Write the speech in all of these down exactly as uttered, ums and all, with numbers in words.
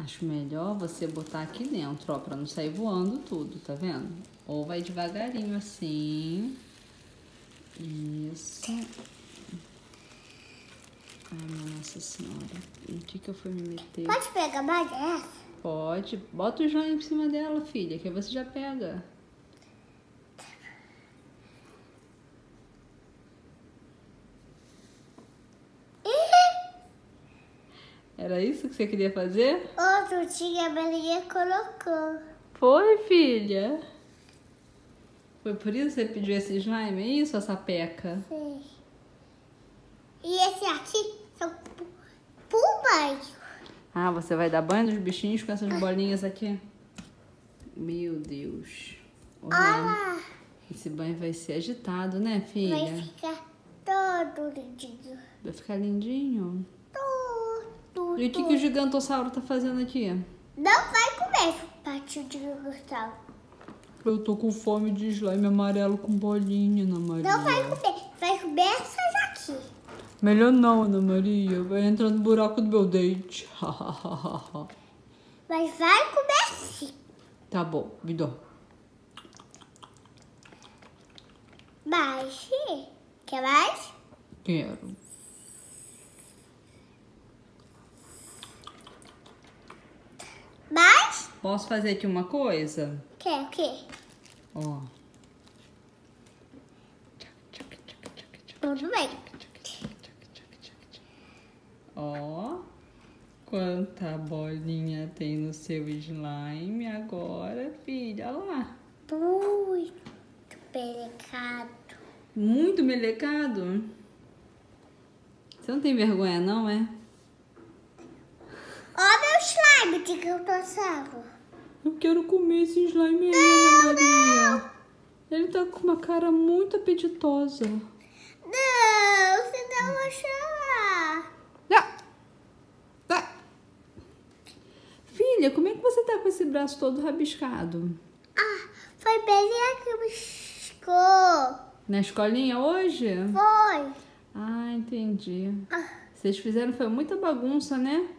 Acho melhor você botar aqui dentro, ó, pra não sair voando tudo, tá vendo? Ou vai devagarinho assim. Isso. Ai, minha Nossa Senhora. Em que que eu fui me meter? Pode pegar mais essa? Pode. Bota o slime em cima dela, filha, que aí você já pega. Era isso que você queria fazer? Outro dia a Maria colocou. Foi, filha. Foi por isso que você pediu esse slime? É isso, essa peca? Sim. E esse aqui são pumas. Ah, você vai dar banho nos bichinhos com essas bolinhas aqui? Meu Deus. Olha. Esse banho vai ser agitado, né, filha? Vai ficar todo lindinho. Vai ficar lindinho? Tudo. E o que, que o gigantossauro tá fazendo aqui? Não vai comer o patinho de gigantossauro. Eu tô com fome de slime amarelo com bolinha, Ana Maria. Não vai comer. Vai comer essas aqui. Melhor não, Ana Maria. Vai entrar no buraco do meu dente. Mas vai comer sim. Tá bom, me dá. Mais. Quer mais? Quero. Mais? Posso fazer aqui uma coisa? Quer o quê? Ó. Tudo bem. Ó. Quanta bolinha tem no seu slime agora, filha. Olha lá. Muito delicado. Muito melecado. Você não tem vergonha, não, é? Ó meu slime de gigantossauro. Eu quero comer esse slime aí, Ana Maria. Ele tá com uma cara muito apetitosa. Não, senão eu vou chorar. Ah! Ah! Filha, como é que você tá com esse braço todo rabiscado? Ah, foi Belinha que buscou. Na escolinha hoje? Foi. Ah, entendi. Ah, Vocês fizeram, foi muita bagunça, né?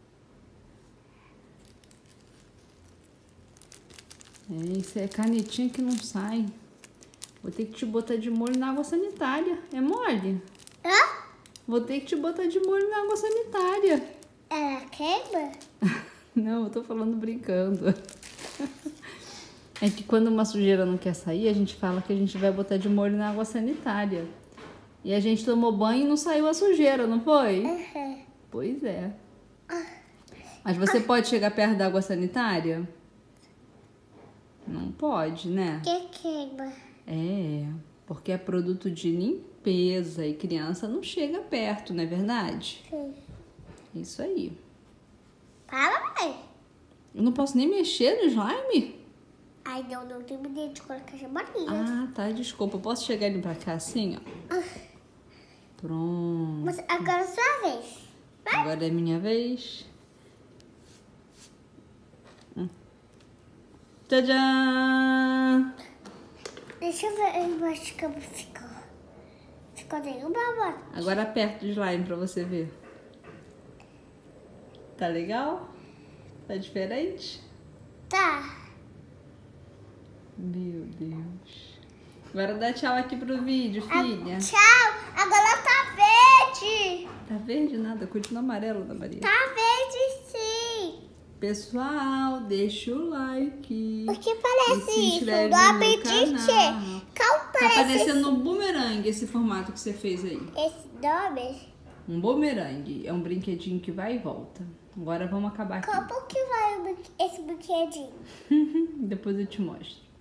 É, isso é canetinha que não sai. Vou ter que te botar de molho na água sanitária. É mole? hã? Vou ter que te botar de molho na água sanitária. Ela queima? Não, eu tô falando brincando. É que quando uma sujeira não quer sair, a gente fala que a gente vai botar de molho na água sanitária. E a gente tomou banho e não saiu a sujeira, não foi? Uhum. Pois é. Mas você pode chegar perto da água sanitária? Não pode, né? Que queima? É, porque é produto de limpeza e criança não chega perto, não é verdade? Sim. Isso aí. Para, mãe. Eu não posso nem mexer no slime? Ai, não, não tem medo de colocar as bolinhas. Ah, tá, desculpa. Eu posso chegar ele pra cá assim, ó? Pronto. Mas agora é sua vez. Vai. Agora é minha vez. Hum. Tadã! Deixa eu ver embaixo como ficou. Ficou nenhuma bola. Agora aperta o slime pra você ver. Tá legal? Tá diferente? Tá. Meu Deus. Agora dá tchau aqui pro vídeo, filha. Ah, tchau. Agora tá verde. Tá verde nada, continua amarelo da Maria. Tá verde sim. Pessoal, deixa o like. O que E parece se isso? inscreve Do no apetite. canal. Qual Tá parece parecendo um bumerangue esse formato que você fez aí. esse nome? Um bumerangue. É um brinquedinho que vai e volta. Agora vamos acabar aqui. Como que vai o brinque- esse brinquedinho? Depois eu te mostro.